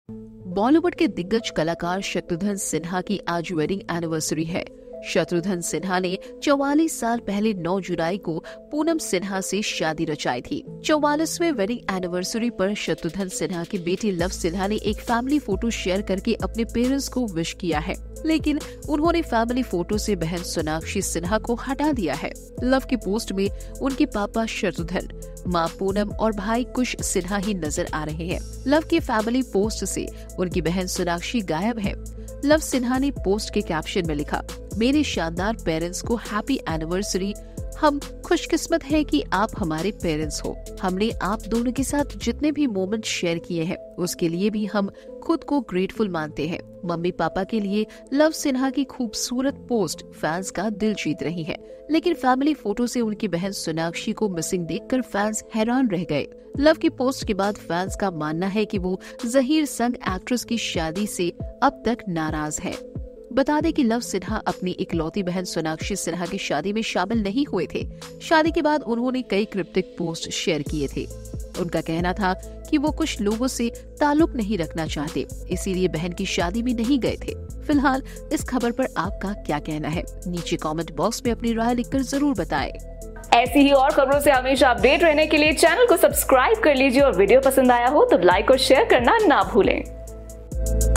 बॉलीवुड के दिग्गज कलाकार शत्रुघ्न सिन्हा की आज वेडिंग एनिवर्सरी है। शत्रुघ्न सिन्हा ने 44 साल पहले 9 जुलाई को पूनम सिन्हा से शादी रचाई थी। 44वें वेडिंग एनिवर्सरी पर शत्रुघ्न सिन्हा की बेटी लव सिन्हा ने एक फैमिली फोटो शेयर करके अपने पेरेंट्स को विश किया है, लेकिन उन्होंने फैमिली फोटो से बहन सोनाक्षी सिन्हा को हटा दिया है। लव की पोस्ट में उनके पापा शत्रुघ्न, माँ पूनम और भाई कुश सिन्हा ही नजर आ रहे हैं। लव की फैमिली पोस्ट से उनकी बहन सोनाक्षी गायब है। लव सिन्हा ने पोस्ट के कैप्शन में लिखा, मेरे शानदार पेरेंट्स को हैप्पी एनिवर्सरी। हम खुशकिस्मत हैं कि आप हमारे पेरेंट्स हो। हमने आप दोनों के साथ जितने भी मोमेंट शेयर किए हैं उसके लिए भी हम खुद को ग्रेटफुल मानते हैं। मम्मी पापा के लिए लव सिन्हा की खूबसूरत पोस्ट फैंस का दिल जीत रही है, लेकिन फैमिली फोटो से उनकी बहन सोनाक्षी को मिसिंग देखकर फैंस हैरान रह गए। लव की पोस्ट के बाद फैंस का मानना है कि वो जहीर संग एक्ट्रेस की शादी से अब तक नाराज है। बता दें कि लव सिन्हा अपनी इकलौती बहन सोनाक्षी सिन्हा की शादी में शामिल नहीं हुए थे। शादी के बाद उन्होंने कई क्रिप्टिक पोस्ट शेयर किए थे। उनका कहना था कि वो कुछ लोगों से ताल्लुक नहीं रखना चाहते, इसीलिए बहन की शादी में नहीं गए थे। फिलहाल इस खबर पर आपका क्या कहना है? नीचे कमेंट बॉक्स में अपनी राय लिखकर जरूर बताएं। ऐसी ही और खबरों से हमेशा अपडेट रहने के लिए चैनल को सब्सक्राइब कर लीजिए और वीडियो पसंद आया हो तो लाइक और शेयर करना ना भूलें।